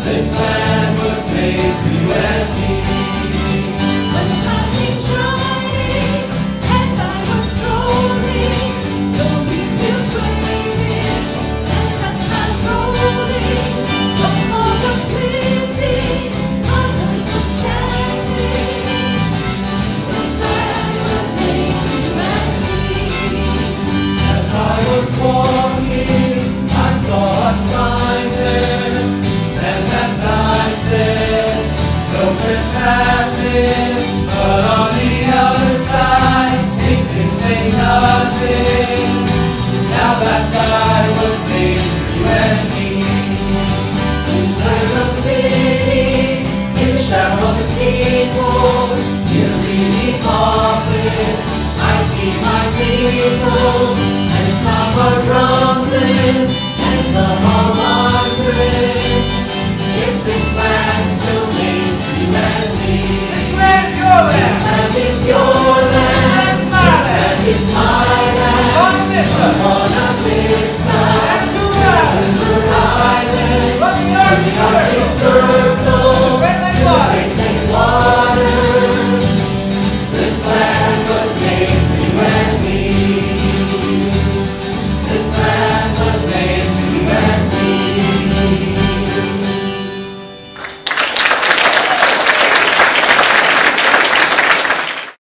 This land was made for you and me. The sun came shining as I was strolling. The windmills waving and the sun rolling. The fog was lifting, my voice was chanting. This land was made for you and me. As I was walking, I saw a sign there, and that sign said, no trespassing, but on the other side, it can say nothing. Now that sign was made for you and me. Inside the city, in the shadow of the steeple, near the reading office, I see my people, and it's not but rumbling, and some are wondering if this land's still made for you and me. This land's your land. This land is your land. That's my land. This land is my land. Come on